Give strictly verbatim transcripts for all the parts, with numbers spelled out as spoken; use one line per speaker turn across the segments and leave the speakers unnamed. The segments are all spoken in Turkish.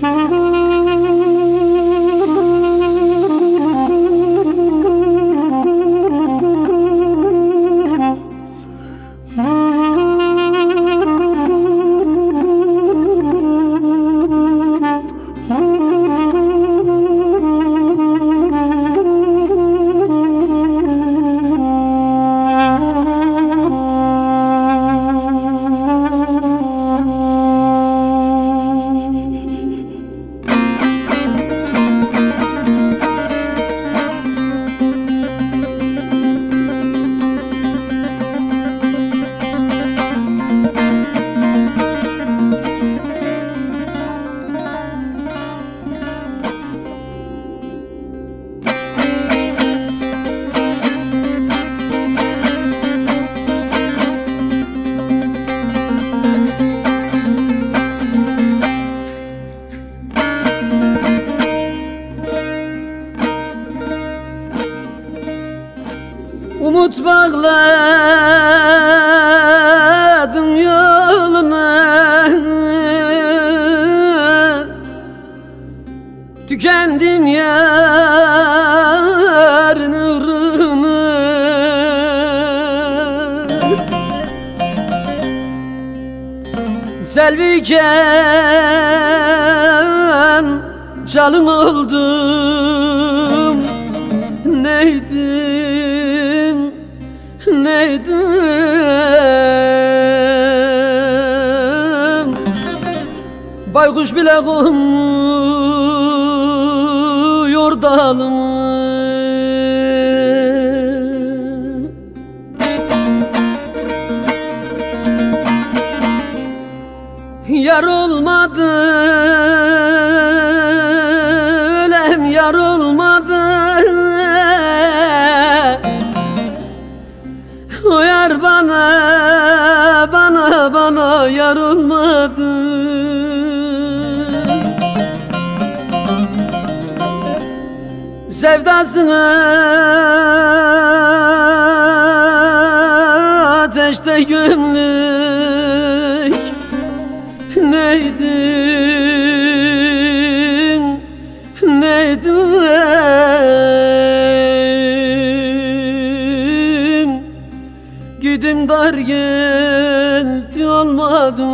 Umut bağladım yoluna, tükendim yarın uğruna. Selviken çalım oldum, neydim, neydim. Baykuş bile konmuyor dalıma. Yar olmadı, ölem yar olmadı. O yar bana, bana, bana yar olmadı. Sevdasına ateşte gömlük, neydim, neydim. Güdüm dar geldi olmadı.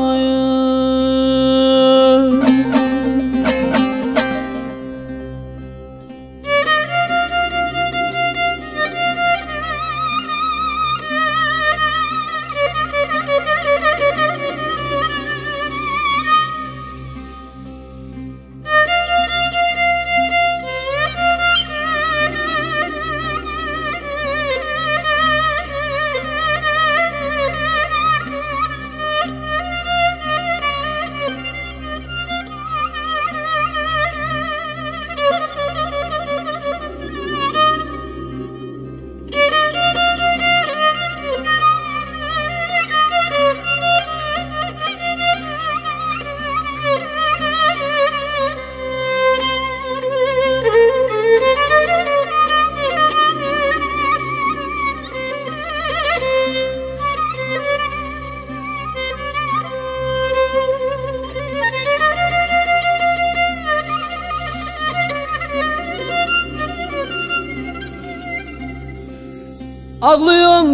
Ağlıyorum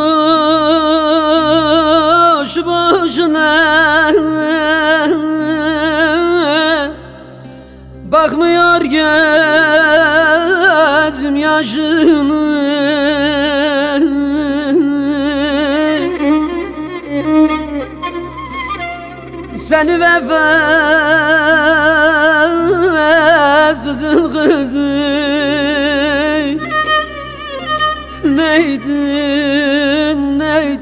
boş boşuna, bakmıyor gözüm yaşına. Seni vefasızın kızı, neydin,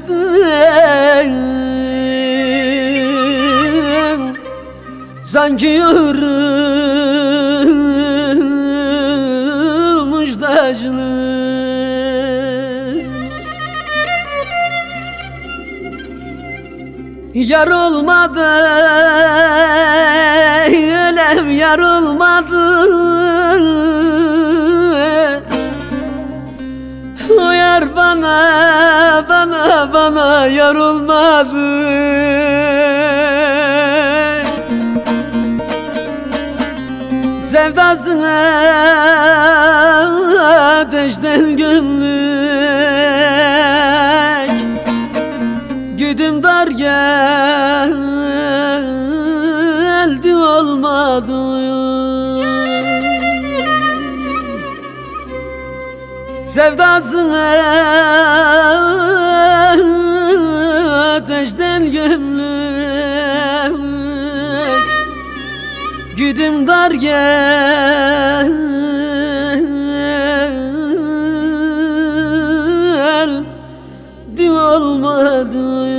neydin. Sanki yorulmuş taşlı. Yar olmadı, ölem yar olmadı. O yar bana, bana, bana yar olmadı. Sevdasına ateşten gömlek, güdüm dar geldi olmadı. Sevdasına ateşten gömlek, güdüm dar geldi olmadı.